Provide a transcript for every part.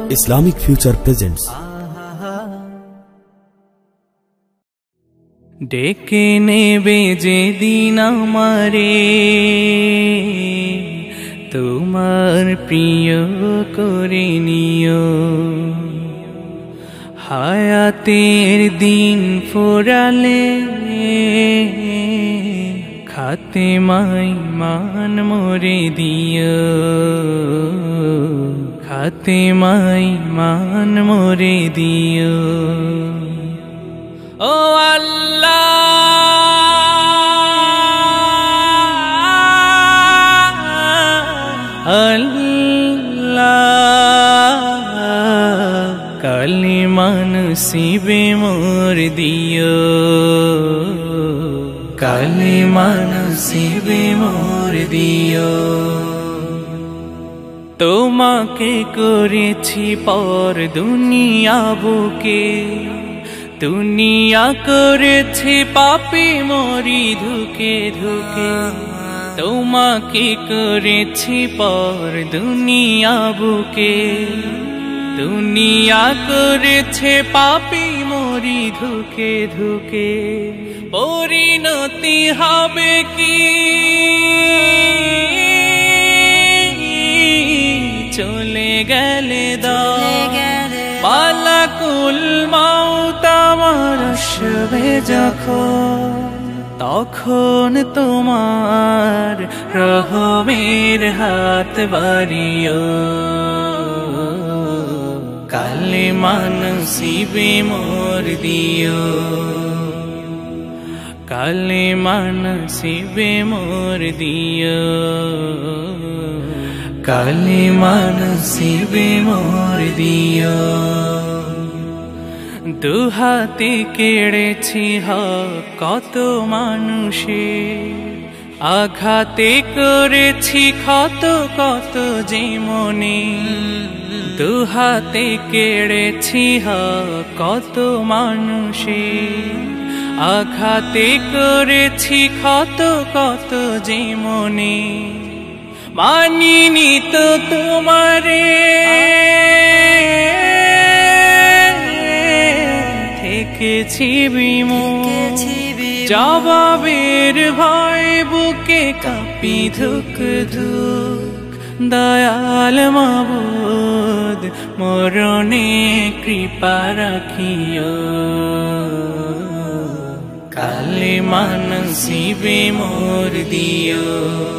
Islamic Future presents ডেকে নেবে যেদিন আমারে তোমার প্রিয় করে নিও, হায়াতের দিন ফোরালে খাতেমায় মান মোরে দিও, খাতেমায় মান মোরে দিও। ও আল্লাহ আল্লাহ, কালিমা নসিবে মোর দিও, কালিমা নসিবে মোর দিও। তোমাকে করেছি পর দুনিয়া বুকে, দুনিয়া করেছি পাপী মরি ধুকে ধুকে। তোমাকে করেছি পর দুনিয়া বুকে, দুনিয়া করেছে পাপী মরি ধুকে ধুকে। পরিণতি হবে কি চলে গেলে মালাকুল মাউত আমার আসবে যখন, তখন তোমার রহমের হাত বাড়িও, কালিমা নসিবে মোর দিও, কালিমা নসিবে মোর দিও, কালিমা নসিবে মোর দিও। দুহাতে কেড়েছি হক কত মানুষে, আঘাতে করেছি ক্ষত কত যে মনে। দুহাতে কেড়েছি হক কত মানুষে, আঘাতে করেছি ক্ষত কত যে মনে। মানিনি তো তোমারে থেকেছি বিমুখ, জবাবের ভয় বুকে কাঁপি ধুক ধুক। দয়াল মাবুদ মরণে কৃপা রাখিও, কালিমা নসিবে মোর দিও,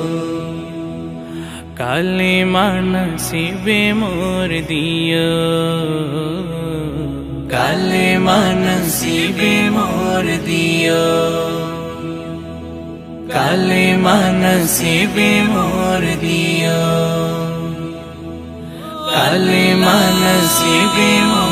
কালিমা নসিবে মোর দিও, কালিমা নসিবে মোর দিও, কালিমা নসিবে মোর দিও, কালিমা নসিবে মোর